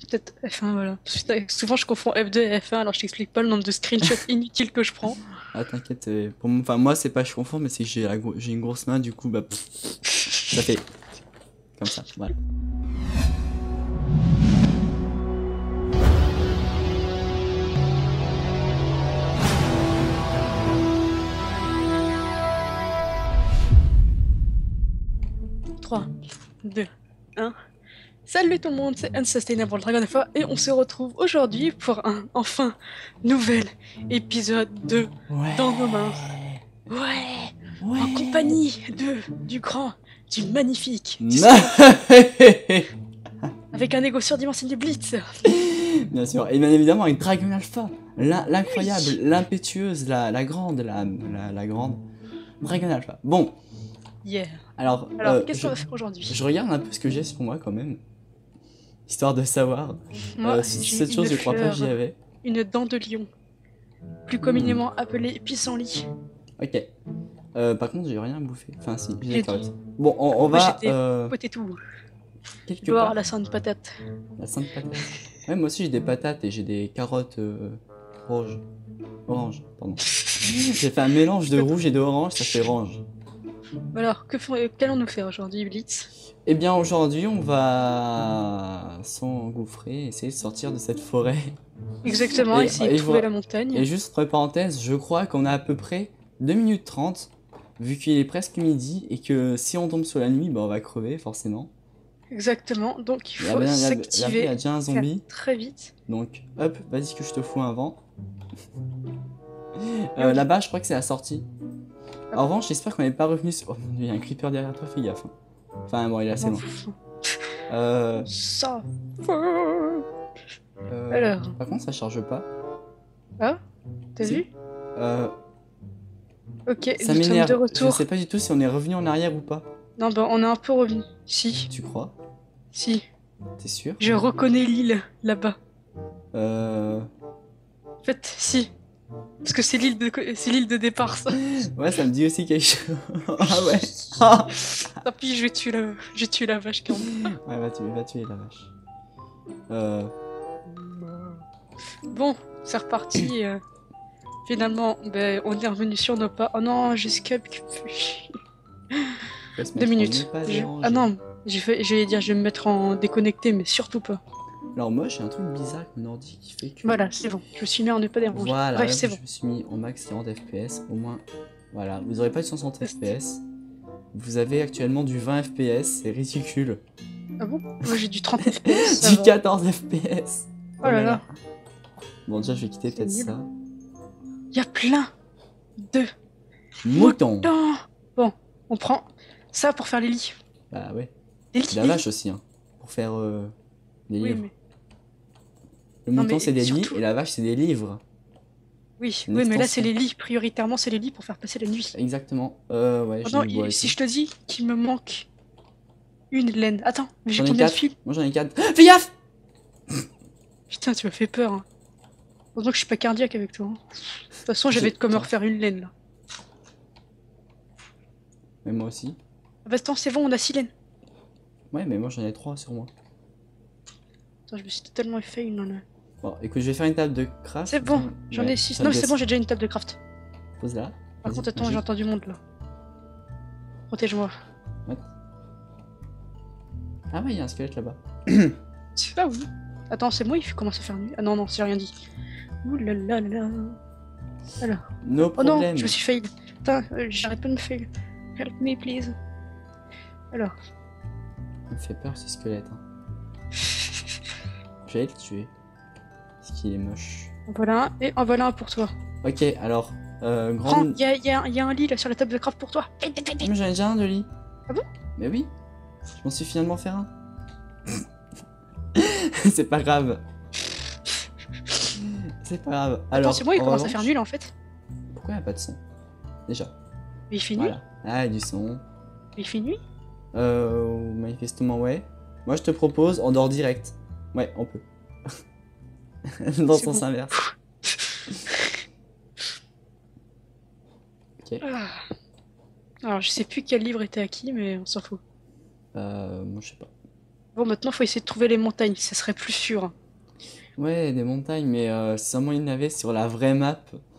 Peut-être F1, voilà. Parce que souvent, je confonds F2 et F1, alors je t'explique pas le nombre de screenshots inutiles que je prends. Ah, t'inquiète, enfin, moi, c'est pas je confonds, mais c'est que j'ai une grosse main, du coup, bah, ça fait comme ça, voilà. 3, 2, 1. Salut tout le monde, c'est Unsustainable Dragonfly et on se retrouve aujourd'hui pour un, enfin, nouvel épisode de Dans nos mains. Ouais. Ouais, en Ouais. compagnie du grand, du magnifique, du Non. splendide, avec un égo surdimensionné Blitz. Bien sûr, et bien évidemment avec Dragon Alpha, l'incroyable, Oui. l'impétueuse, la grande, la grande Dragon Alpha. Bon, Yeah. alors, Alors, qu'est-ce qu'on va faire aujourd'hui? je regarde un peu ce que j'ai sur moi quand même, histoire de savoir Moi, si j'ai cette chose une je crois pas que j'y fleur, avais. une dent de lion, plus Hmm, communément appelée pissenlit. ok. Par contre, j'ai rien à bouffer. Enfin, si, j'ai des J'ai carottes. Bon, on Moi, va j'étais potato. Je quelque dois avoir part. la sainte patate. La sainte patate. Ouais, moi aussi j'ai des patates et j'ai des carottes rouges. Orange, pardon. J'ai fait un mélange de rouge et de orange, ça fait orange. Alors, qu'allons-nous faire aujourd'hui, Blitz? Eh bien aujourd'hui on va s'engouffrer, essayer de sortir de cette forêt. Exactement, Et, essayer de et, je trouver vois- la et montagne. juste entre parenthèses, je crois qu'on a à peu près 2 minutes 30, vu qu'il est presque midi, et que si on tombe sur la nuit, bah on va crever forcément. Exactement, donc il Et là, faut là-bas il y a s'activer, déjà un faire zombie, très vite. donc hop, vas-y que je te fous un vent. Et on dit, Là-bas je crois que c'est la sortie. ah En bon? revanche j'espère qu'on n'est pas revenu sur... Oh mon dieu, il y a un creeper derrière toi, fais gaffe, hein. Enfin bon, il est Je assez m'en loin. fous. Euh, Ça. euh, Alors, Par contre ça charge pas. ah, t'as Si. vu? Euh, Ok, Ça nous sommes de m'énerve. Je sais retour. pas du tout si on est revenu en arrière ou pas. Non, ben, on est un peu revenu. Si, Tu crois? si. T'es sûr? Je reconnais l'île, là-bas. Euh... En fait, si. Parce que c'est l'île de départ, ça. Ouais, ça me dit aussi quelque chose. Ah ouais. Ah. Tant pis, je vais tuer la vache quand même. Ouais, va tuer la vache. Euh... Bon, c'est reparti. Finalement, ben, on est revenu sur nos pas. Oh non, j'ai skip. Faut se Deux mettre en ne minutes. pas Ah déranger. non, j'allais dire, je vais me mettre en déconnecté, mais surtout pas. Alors moi, j'ai un truc bizarre avec mon ordi qui fait que... Voilà, c'est bon. Je me suis mis en ne pas déranger. Voilà, Bref, là, c'est je bon. me suis mis au max 40 FPS. Au moins, voilà. Vous aurez pas du 160 Test. FPS. Vous avez actuellement du 20 FPS. C'est ridicule. Ah bon? Moi j'ai du 30 FPS, ça Du va. 14 FPS. Oh là là, Bon, déjà, je vais quitter c'est peut-être nul. ça. Il y a plein de Mouton. moutons. Bon, on prend ça pour faire les lits. Bah ouais. Les Puis lits, la les vache lits. aussi, hein, pour faire des Oui, livres. mais Le non, mouton, c'est mais des lits surtout. et la vache, c'est des livres. Oui, Une oui, mais là c'est extension. les lits. Prioritairement, c'est les lits pour faire passer la nuit. Exactement. Ouais, Oh j'ai non, du bois si ici. je te dis qu'il me manque une laine. Attends, mais j'ai J'en ai combien de 4. fils? Moi, j'en ai 4. Fais gaffe! Putain, tu m'as fait peur, hein. Heureusement que je suis pas cardiaque avec toi, hein. De toute façon, j'avais J'ai de quoi me 4. refaire une laine là. Mais moi aussi. Ah bah attends, c'est bon, on a 6 laines. Ouais, mais moi, j'en ai 3 sur moi. Attends, je me suis totalement fait une. Bon, écoute, je vais faire une table de craft. C'est bon, j'en ai Ouais, 6. table Non, de... c'est bon, j'ai déjà une table de craft. Pose là. Par Vas-y, contre, attends, magique. j'entends du monde là. Protège-moi. What? Ah ouais, il y a un squelette là-bas. C'est pas où? Attends, c'est moi, il commence à faire nuit. Ah non, non, j'ai rien dit. Ouh là là là là. Alors. No Oh non, problème. je me suis fail. Putain, j'arrête pas de me fail. Help me, please. Alors. Il me fait peur, ce squelette. Hein. Je vais le tuer. Parce qu'il est moche. En voilà un, et en voilà un pour toi. Ok, alors, Prends, grande... y a un lit là sur la table de craft pour toi. Ah, mais j'en ai déjà un de lit. Ah bon? Mais oui, je m'en suis finalement fait un. C'est pas grave. C'est pas grave. Attends, Alors, c'est moi, il en commence à faire revanche, nul en fait. pourquoi il n'y a pas de son? Déjà, Mais il fait nuit. voilà. Ah, du son. Mais il fait nuit. Manifestement, ouais. Moi, je te propose, on dort direct. Ouais, on peut. Dans le C'est sens bon. inverse. Ok. Ah. Alors, je sais plus quel livre était à qui, mais on s'en fout. Moi, je sais pas. Bon, maintenant, faut essayer de trouver les montagnes, ça serait plus sûr. Ouais, des montagnes, mais si seulement il y en avait sur la vraie map.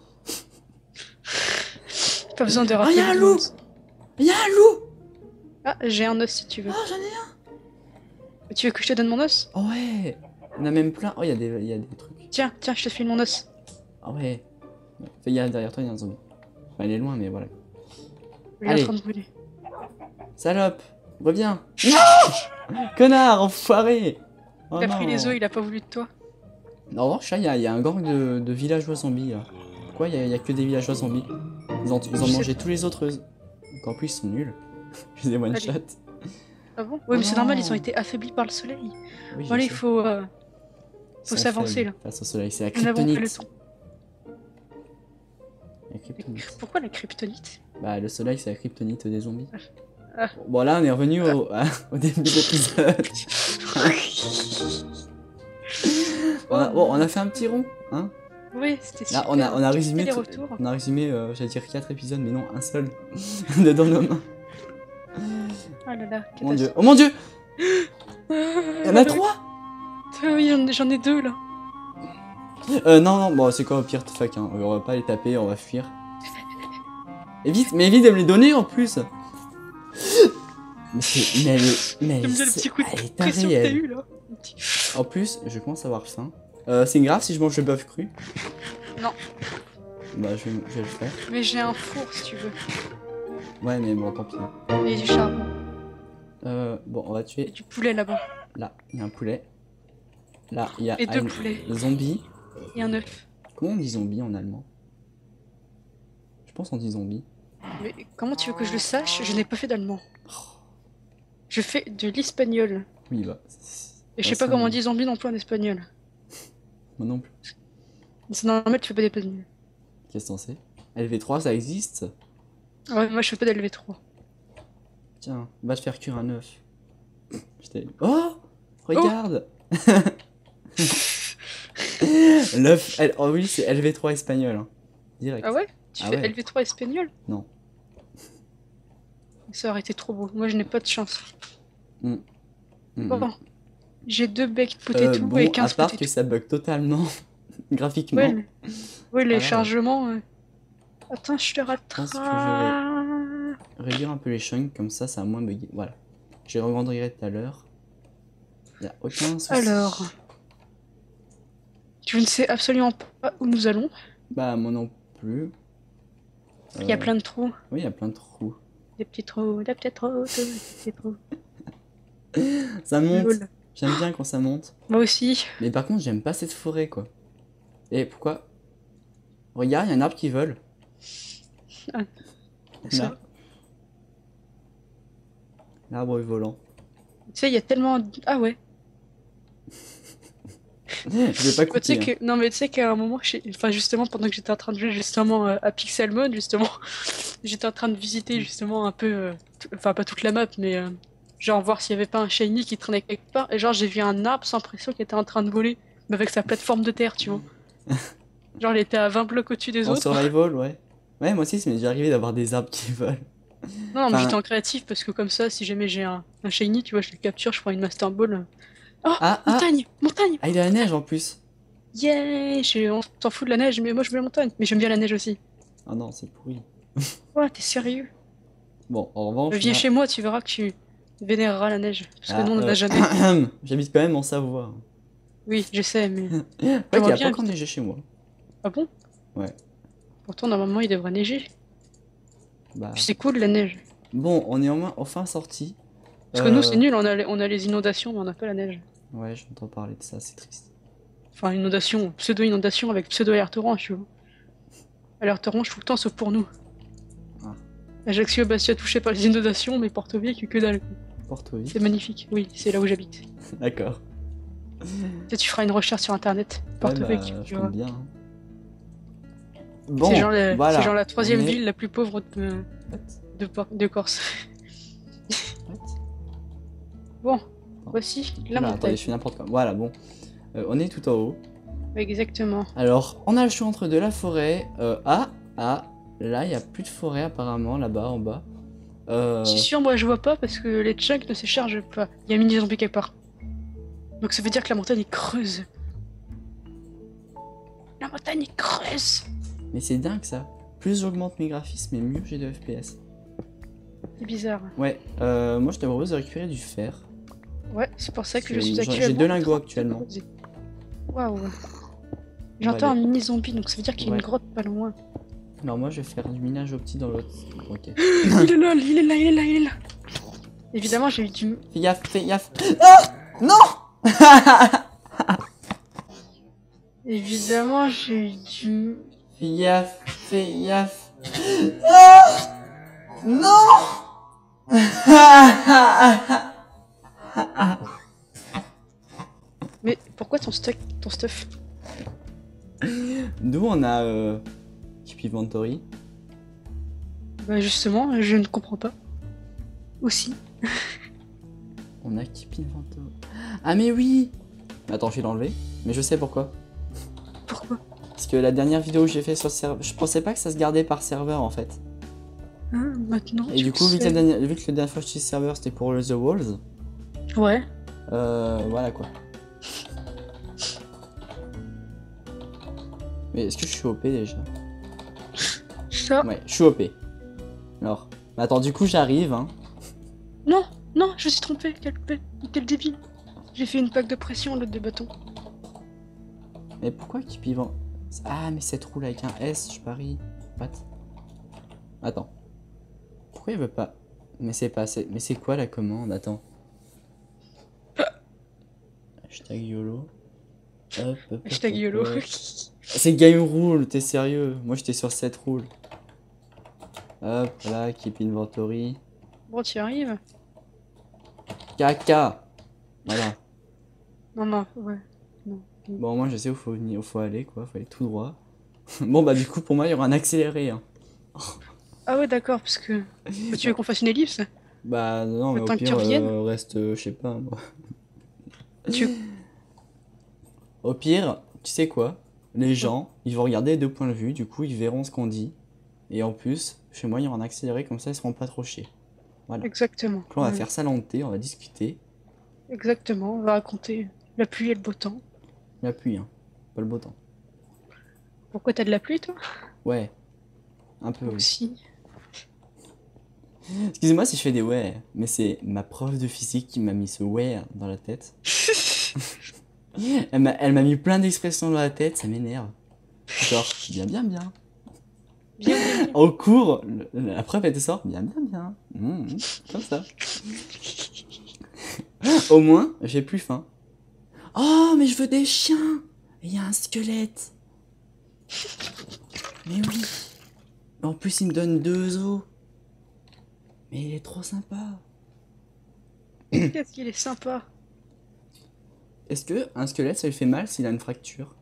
Pas besoin de Ah, il y rappeler a un le loup! monde. Il y a un loup! Ah, j'ai un os si tu veux. Ah, j'en ai Tu veux que je te donne mon os? un! Ouais! On a même plein. Oh, il y a des trucs. Tiens, tiens, je te file mon os. Ah ouais. Derrière toi, il y a un zombie. Enfin, il est loin, mais voilà. Il est en Allez. train de brûler. Salope! Reviens! Non! Connard, enfoiré! Oh Il a pris non. les os, il a pas voulu de toi. En revanche, là, il y a un gang de villageois zombies. Là. Pourquoi il y a que des villageois zombies? Ils ont Je sais mangé tous les autres. Donc en plus, ils sont nuls. Je les one Allez. shot. Ah bon? Oh Oui, mais c'est normal, non. ils ont été affaiblis par le soleil. Oui, Bon, allez, je il sais. faut Ils sont s'avancer faibles là. face au soleil, c'est la Nous n'avons pas le kryptonite. temps. La kryptonite. Pourquoi la kryptonite? Bah, le soleil, c'est la kryptonite des zombies. Ah. Bon, là, on est revenu au début de l'épisode. Bon, on a fait un petit rond, hein. Oui, c'était Là, super. on a Tu résumé, fais les retours. on a résumé, j'allais dire 4 épisodes, mais non, un seul. de dans nos mains. Ah là là, Mon dieu. Oh mon dieu! Il y en a 3! Oui, j'en ai 2 là. Non, non, bon, c'est quoi au pire, fuck, hein. On va pas les taper, on va fuir. Et vite, mais évite de me les donner en plus! Mais elle est. Mais J'aime bien le petit coup de elle est pression tarée, que t'as elle. eu là. En plus, je commence à avoir faim. C'est grave si je mange le bœuf cru? Non. Bah, je vais le faire. Mais j'ai un four si tu veux. Ouais, mais bon, tant pis. Et du charbon. Bon, on va Et tuer. du poulet là-bas. Là, il y a un poulet. Là, il y a Et 2 un poulets. zombie. Et un œuf. Comment on dit zombie en allemand? Je pense qu'on dit zombie. Mais comment tu veux que je le sache? Je n'ai pas fait d'allemand. Je fais de l'espagnol. Oui, bah. Et je sais pas comment on dit zombie non plus en espagnol. Moi non plus. C'est normal, tu fais pas d'espagnol. Qu'est-ce qu'on sait? LV3, ça existe? Ouais, moi je fais pas d'LV3. Tiens, va te faire cuire un œuf. Oh! Regarde! L'œuf. Oh oui, c'est LV3 espagnol. Hein. Direct. Ah ouais? Tu Ah fais ouais. LV3 espagnol? Non. Ça aurait été trop beau. Moi je n'ai pas de chance. Mm. Bon. J'ai 2 baked potato Bon, et à 15 part potato. que ça bug totalement graphiquement. Ouais, les Ah ouais. chargements. Attends, je te pense que rattrape. Réduire un peu les chunks, comme ça a moins bugué. Voilà. J'ai regardé tout à l'heure. Il a aucun souci. Alors. Tu ne sais absolument pas où nous allons. Bah, moi non plus. Il y a plein de trous. Oui, il y a plein de trous. Des petits trous, des petits trous, des petits trous. Ça monte. Lol. J'aime bien quand ça monte. Moi aussi. Mais par contre, j'aime pas cette forêt, quoi. Et pourquoi? Regarde, il y a un arbre qui vole. Ah, ça. Là. L'arbre est volant. Tu sais, il y a tellement. Ah ouais. Je vais pas Tu sais couper. Hein. que... Non, mais tu sais qu'à un moment, enfin, justement, pendant que j'étais en train de jouer justement à Pixelmon, justement, j'étais en train de visiter justement un peu. Enfin, pas toute la map, mais. Genre, voir s'il y avait pas un shiny qui traînait quelque part. Et genre, j'ai vu un arbre sans pression qui était en train de voler. Mais avec sa plateforme de terre, tu vois. Genre, il était à 20 blocs au-dessus des En autres. survival, ouais. Ouais, moi aussi, ça m'est déjà arrivé d'avoir des arbres qui volent. Non, mais Enfin- j'étais en créatif parce que comme ça, si jamais j'ai un shiny, tu vois, je le capture, je prends une Master Ball. Oh, Ah, montagne, montagne. Ah, il y a la neige en plus. Yeah, on s'en fout de la neige, mais moi je veux la montagne. Mais j'aime bien la neige aussi. Ah non, c'est pourri. Ouais, t'es sérieux? Bon, en revanche. Viens là- chez moi, tu verras que tu vénéreras la neige. Parce que nous, on en a jamais. J'habite quand même en Savoie. Oui, je sais, mais. Ouais, qu'il y a J'aimerais pas bien encore neigé chez moi. Ah bon? Ouais. Pourtant, normalement, il devrait neiger. Bah. Puis c'est cool la neige. Bon, on est enfin sorti. Parce que nous, c'est nul, on a les inondations, mais on n'a pas la neige. Ouais, j'entends parler de ça, c'est triste. Enfin, inondation, pseudo-inondation avec pseudo-alerte orange, tu vois. Alerte orange tout le temps, sauf pour nous. Ah. Ajaccio, Bastia touché par les inondations, mais Porto-Vecchio que dalle. Porto C'est magnifique, oui, c'est là où j'habite. D'accord. Tu sais, tu feras une recherche sur internet. Porto-Vecchio, je tu vois. compte bien. Hein. Bon, C'est voilà. genre la troisième On est- ville la plus pauvre What de Corse. What Bon, voici la Oula, attendez, montagne. je fais n'importe quoi. Voilà, bon. On est tout en haut. Exactement. Alors, on a le choix entre de la forêt. Là, il n'y a plus de forêt apparemment, là-bas, en bas. C'est sûr, moi je vois pas parce que les chunks ne se chargent pas. Il y a un mini zombie quelque part. Donc ça veut dire que la montagne est creuse. La montagne est creuse. Mais c'est dingue ça. Plus j'augmente mes graphismes et mieux j'ai de FPS. C'est bizarre. Ouais, moi je te propose de récupérer du fer. Ouais, c'est pour ça que je suis actuellement... J'ai 2 lingots actuellement. Waouh. J'entends un Allez. mini zombie, donc ça veut dire qu'il y a Ouais. une grotte pas loin. Alors moi je vais faire du minage au petit dans l'autre. Ok. Il est là, il est là, il est là, il est là. Évidemment, j'ai eu du... Fais gaffe, fais gaffe. Ah non. Évidemment, j'ai eu du... Fais gaffe, fais gaffe. Ah non. Mais pourquoi ton stuff? D'où on a Keep Inventory. Bah justement, je ne comprends pas. Aussi. On a Keep Inventory. Ah mais oui. Attends, je vais l'enlever. Mais je sais pourquoi. Pourquoi? Parce que la dernière vidéo que j'ai fait sur le serveur, je pensais pas que ça se gardait par serveur en fait. Hein, maintenant, Et du coup, vu que la dernière fois que j'étais serveur c'était pour The Walls, Ouais. voilà quoi. Mais est-ce que je suis OP déjà? Ça... Ouais, je suis OP. Alors, mais attends, du coup j'arrive, hein. Non, non, je me suis trompé. Quel débile. J'ai fait une plaque de pression au lieu de bâton. Mais pourquoi Keep Inventory? Ah, mais cette roule avec un S, je parie. What? Attends. Pourquoi il veut pas? Mais c'est pas assez. Mais c'est quoi la commande? Attends. Hashtag YOLO. Hop. Hashtag YOLO. C'est Game Rule, t'es sérieux? Moi j'étais sur cette rule. Hop, là, Keep Inventory. Bon, tu y arrives? Caca! Voilà. Non, ouais. Non. Bon, moi je sais où faut aller, quoi. Faut aller tout droit. Bon, bah, du coup, pour moi, il y aura un accéléré. Hein. Ah ouais, d'accord, parce que... Tu veux qu'on fasse une ellipse? Bah, non, mais Le au temps que tu pire, reviennes. reste, je sais pas, moi. Tu... Au pire, tu sais quoi? Les gens, ils vont regarder les 2 points de vue, du coup, ils verront ce qu'on dit. Et en plus, chez moi, il y aura un accéléré, comme ça, ils seront pas trop chiés. Voilà. Exactement. Donc là, on va Ouais. faire ça lenté, on va discuter. Exactement, on va raconter la pluie et le beau temps. La pluie, hein. Pas le beau temps. Pourquoi t'as de la pluie, toi? Ouais. Un peu, oui. Aussi. Excusez-moi si je fais des ouais, mais c'est ma prof de physique qui m'a mis ce ouais dans la tête. Elle m'a mis plein d'expressions dans la tête, ça m'énerve. Genre, bien. Bien, bien. Au cours, la prof était sort, bien. Comme ça. Au moins, j'ai plus faim. Oh, mais je veux des chiens. Il y a un squelette. Mais oui. En plus, il me donne 2 os. Mais il est trop sympa. Qu'est-ce qu'il est sympa. Est-ce que un squelette, ça lui fait mal s'il a une fracture?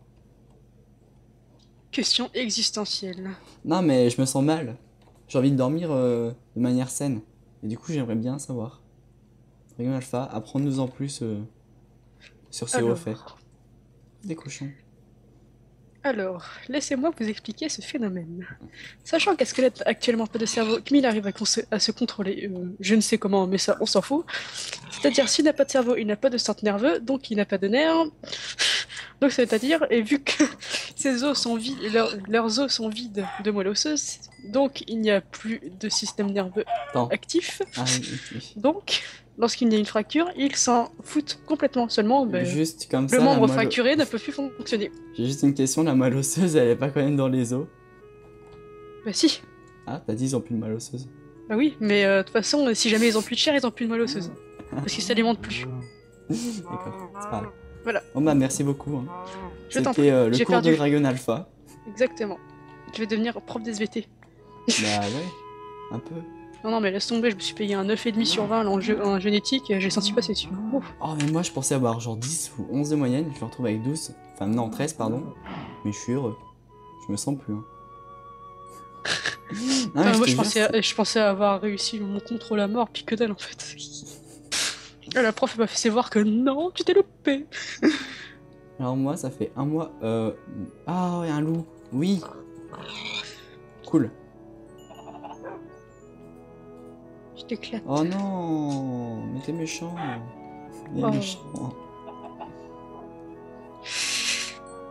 Question existentielle. Non, mais je me sens mal. J'ai envie de dormir de manière saine. Et du coup, j'aimerais bien savoir. Dragon Alpha, apprends-nous en plus sur ce Alors. fait. Des cochons. Alors, laissez-moi vous expliquer ce phénomène. Sachant qu'un squelette n'a actuellement pas de cerveau, comme il arrive à se contrôler, je ne sais comment, mais ça, on s'en fout. C'est-à-dire, s'il n'a pas de cerveau, il n'a pas de centre nerveux, donc il n'a pas de nerfs. Donc, c'est-à-dire, et vu que ses os sont vides, leurs os sont vides de moelle osseuse, donc il n'y a plus de système nerveux Attends. actif. Ah oui. Donc, lorsqu'il y a une fracture, ils s'en foutent complètement. Seulement, Juste comme le ça, membre fracturé ne peut plus fonctionner. J'ai juste une question, la moelle osseuse, elle est pas quand même dans les os? Bah si. Ah, t'as dit ils ont plus de moelle osseuse. Bah oui, mais de toute façon, si jamais ils ont plus de chair, ils ont plus de moelle osseuse. Parce qu'ils s'alimentent plus. D'accord, c'est pas grave. Voilà. Bon bah merci beaucoup. Hein. Je t'en C'était prie, le j'ai cours de perdu. Dragon Alpha. Exactement. Je vais devenir prof d'SVT. Bah ouais, un peu. Non, mais laisse tomber, je me suis payé un 9,5 sur 20 en génétique, j'ai senti passer dessus. Ouf. Oh mais moi je pensais avoir genre 10 ou 11 de moyenne, je me retrouve avec 12. Enfin non, 13 pardon. Mais je suis heureux. Je me sens plus. Hein. Non, mais Moi, je te jure, je pensais avoir réussi mon contrôle à mort, puis que dalle en fait. Et la prof m'a fait voir que non, tu t'es loupé. Alors moi ça fait un mois. Ah ouais, un loup. Oui. Cool. Je t'éclate. Oh non, mais t'es méchant. Il est Oh. méchant.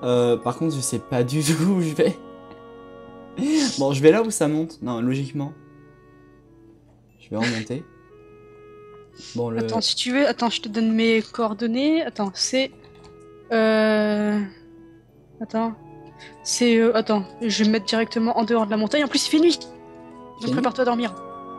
Par contre, je sais pas du tout où je vais. Bon, je vais là où ça monte. Non, logiquement. Je vais remonter. Bon, le... Attends, si tu veux, attends, je te donne mes coordonnées. Attends, c'est... Attends. C'est... Attends, je vais me mettre directement en dehors de la montagne. En plus, il fait nuit. Donc nuit prépare-toi à dormir.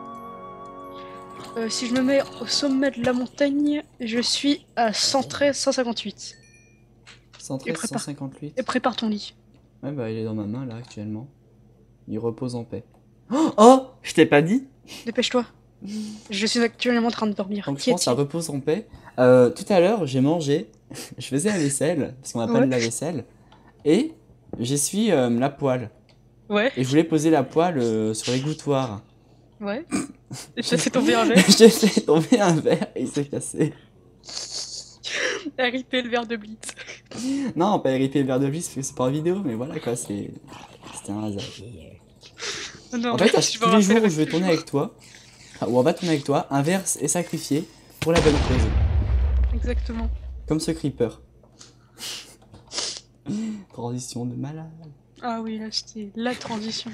Si je me mets au sommet de la montagne, je suis à 113, 158. 113, 158. Et prépare ton lit. Ouais, bah il est dans ma main là actuellement. Il repose en paix. Oh, je t'ai pas dit. Dépêche-toi. Je suis actuellement en train de dormir. Donc je pense que ça repose en paix. Tout à l'heure, j'ai mangé. Je faisais la vaisselle, parce qu'on n'a pas de la vaisselle. Et j'essuie la poêle. Ouais. Et je voulais poser la poêle sur l'égouttoir. Ouais. Et tu as fait tomber un verre. J'ai fait tomber un verre et il s'est cassé. RIP le verre de Blitz. Non, pas RIP le verre de Blitz parce que c'est pas en vidéo, mais voilà quoi, c'était un hasard. Non, en fait, tous les jours où je vais tourner avec toi, ou on va tourner avec toi, un verre est sacrifié pour la bonne cause. Exactement. Comme ce creeper. Transition de malade. Ah oui, là c'était la transition.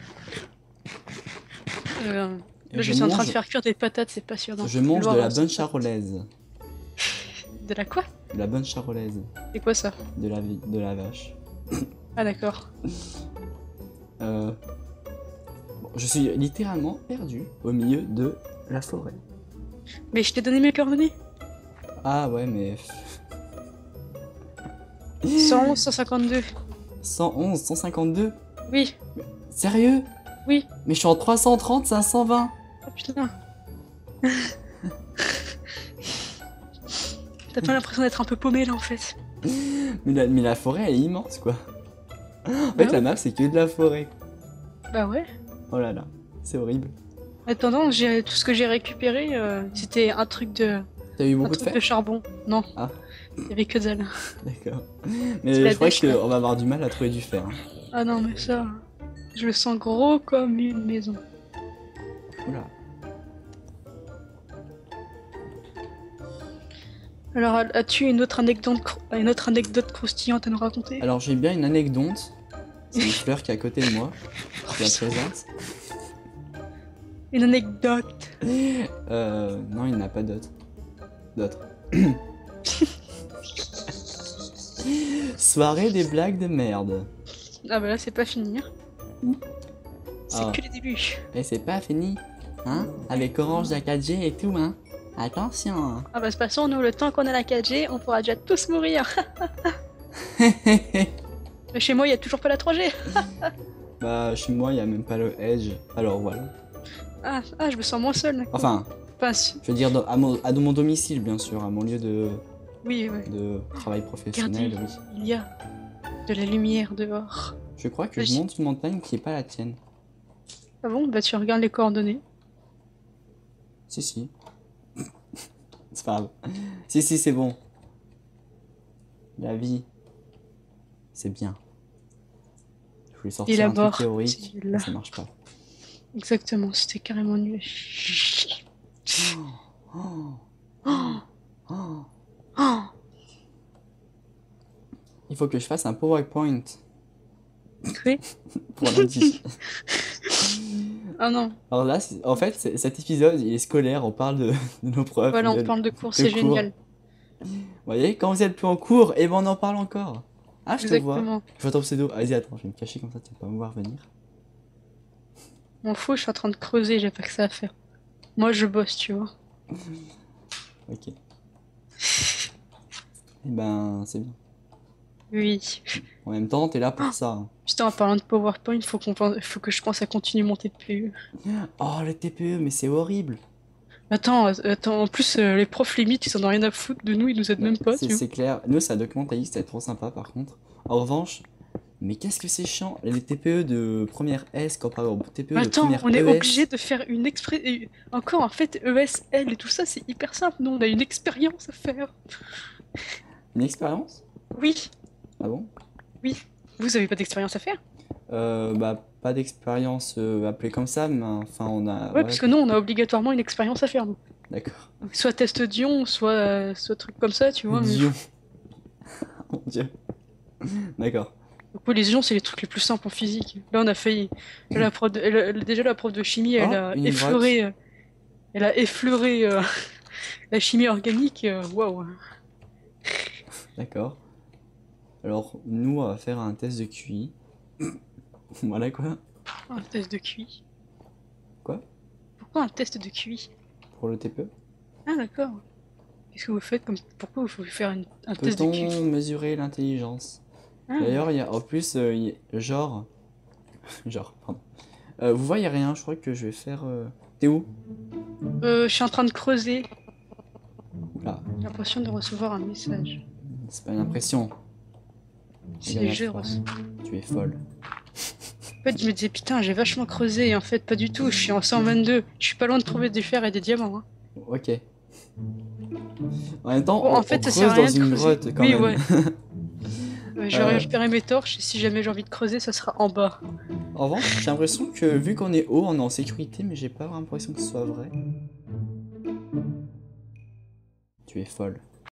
Là, je suis en train de faire cuire des patates, c'est passionnant. Je mange de la bonne charolaise. De la quoi? De la bonne charolaise. C'est quoi ça? De la vache. Ah d'accord. Bon, je suis littéralement perdu au milieu de la forêt. Mais je t'ai donné mes coordonnées. Ah ouais, mais... 111, 152. 111, 152? Oui. Mais, sérieux? Oui. Mais je suis en 330, 520. Oh putain. T'as pas l'impression d'être un peu paumé là en fait? mais la forêt elle est immense quoi. En fait, la map c'est que de la forêt. Bah ouais. Oh là là, c'est horrible. Attends, tout ce que j'ai récupéré, c'était un truc de... T'as eu beaucoup de fer? de charbon. Non. Ah. Il y avait que dalle. D'accord. Mais je crois qu'on va avoir du mal à trouver du fer. Hein. Ah non, mais ça... Je le sens gros comme une maison. Oula. Alors, as-tu une autre anecdote croustillante à nous raconter? Alors, j'ai bien une anecdote. C'est une fleur qui est à côté de moi. Je la présente. Une anecdote. Non, il n'a pas d'autre. Soirée des blagues de merde. Ah bah là, c'est pas fini. C'est Ah. que les débuts. Et c'est pas fini. Hein? Avec Orange, la 4G et tout, hein? Attention. Ah bah de toute façon, nous, le temps qu'on a la 4G, on pourra déjà tous mourir. Mais chez moi, il y a toujours pas la 3G. Bah, chez moi, il y a même pas le Edge. Alors voilà. Ah, je me sens moins seul. Enfin, je veux dire à mon domicile, bien sûr, à mon lieu de, de travail professionnel. Regardez, oui. il y a de la lumière dehors. Je crois que je monte une montagne qui est pas la tienne. Ah bon? Bah tu regardes les coordonnées. Si. C'est pas grave. Si, c'est bon. La vie, c'est bien. Je voulais sortir un truc théorique, mais ça marche pas. Exactement, c'était carrément nul. Il faut que je fasse un PowerPoint. Oui. Pour lundi. Ah non. Alors là, en fait, cet épisode, il est scolaire, on parle de nos profs. Voilà, on parle de cours, c'est génial. Vous voyez, quand vous êtes plus en cours, et ben on en parle encore. Ah, je te vois. Je vois ton pseudo. Vas-y, attends, je vais me cacher comme ça, tu vas pas me voir venir. M'en fous, je suis en train de creuser, j'ai pas que ça à faire. Moi, je bosse, tu vois. Ok. Et ben, c'est bien. Oui. En même temps, t'es là pour ça. Hein. Putain, en parlant de PowerPoint, faut que je pense à continuer mon TPE. Oh, le TPE, mais c'est horrible. Attends, en plus, les profs limite, ils en ont rien à foutre de nous, ils nous aident même pas, tu vois. C'est clair. Nous, c'est un documentaliste, c'est trop sympa, par contre. En revanche, mais qu'est-ce que c'est chiant. Les TPE de première S, quand par exemple, TPE de première ES. On est obligé de faire une Encore, en fait, ESL et tout ça, c'est hyper simple. Nous, on a une expérience à faire. Une expérience? Oui. Ah bon? Oui. Vous avez pas d'expérience à faire? Bah, pas d'expérience appelée comme ça, mais enfin, on a... Ouais, parce que nous, on a obligatoirement une expérience à faire, nous. D'accord. Soit test Dion, soit truc comme ça, tu vois. Dion. Mon dieu. D'accord. La collision, c'est les trucs les plus simples en physique. Là, on a failli. La prof déjà, la prof de chimie, Oh, une grotte. elle a effleuré la chimie organique. Waouh. D'accord. Alors, nous, on va faire un test de QI. Voilà quoi. Un test de QI. Quoi? Pourquoi un test de QI? Pour le TPE? Ah, d'accord. Qu'est-ce que vous faites comme... Pourquoi vous voulez faire un test de QI? Peut-on mesurer l'intelligence? Ah, D'ailleurs, il y a en plus, genre... Genre, pardon. Vous voyez rien, je crois que je vais faire... T'es où? je suis en train de creuser. Oula, J'ai l'impression de recevoir un message. c'est pas une impression. C'est Regarde je la fois. reçois. Tu es folle. En fait, je me disais, putain, j'ai vachement creusé. Et en fait, pas du tout. Je suis en 122. Je suis pas loin de trouver du fer et des diamants. Hein. Ok. En même temps, Bon, en on fait, ça sert creuse à dans rien de une creuser. grotte quand Oui, même. ouais. Je vais récupérer mes torches. Et si jamais j'ai envie de creuser, ça sera en bas. En revanche, j'ai l'impression que vu qu'on est haut, on est en sécurité, mais j'ai pas l'impression que ce soit vrai. Tu es folle.